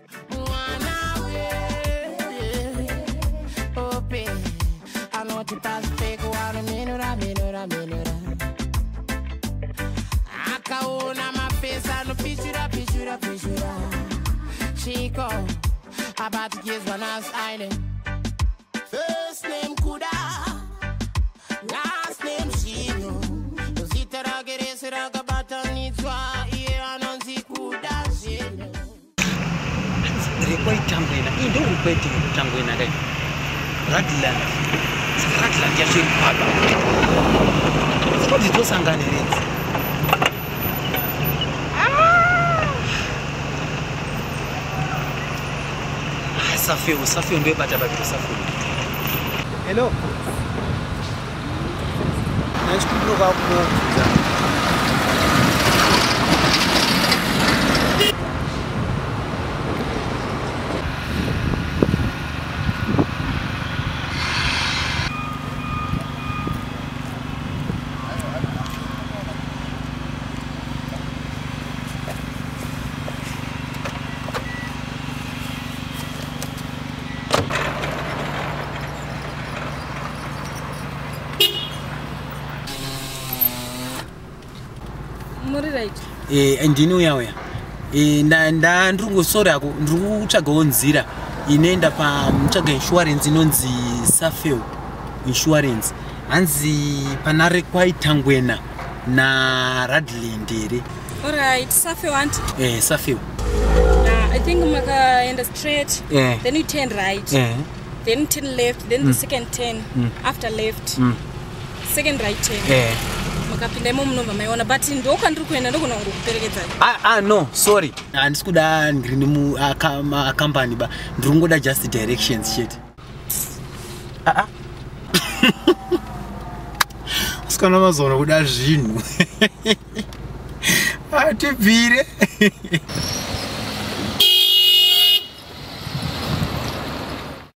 Chico, about the kids when I was island. First name Kuda, last name Shino. Zitara gerese ragabata nitwa iye anonzi Kuda Shino. Rekwai tangwena, inde ukwete tangwena dai. Radland. Radland ya shiri baba. Sikoti tosangane renzi. Safio ndio bata bata Safio. Hello. Nashukuru kwa kuja. Ndinu yawe. Nda ndungu sori ako ndrutsvaga nzira inoenda pa mutsvaga insurance inonzi Safeo insurance. Hanzi panare kwaitangwena na Radland ere. All right, Safeo auntie. Safeo. I think maka enda straight. Then you turn right. Then turn left. Then the second turn. After left. Second right turn. Makapindemo munova maiona but ndoka ndiri kuenda ndokona kuperekedza. No, sorry. Andisikuda ngiri mu company ba ndingoda just directions shit. Sikana mazona kuda zvinhu. Atibvire.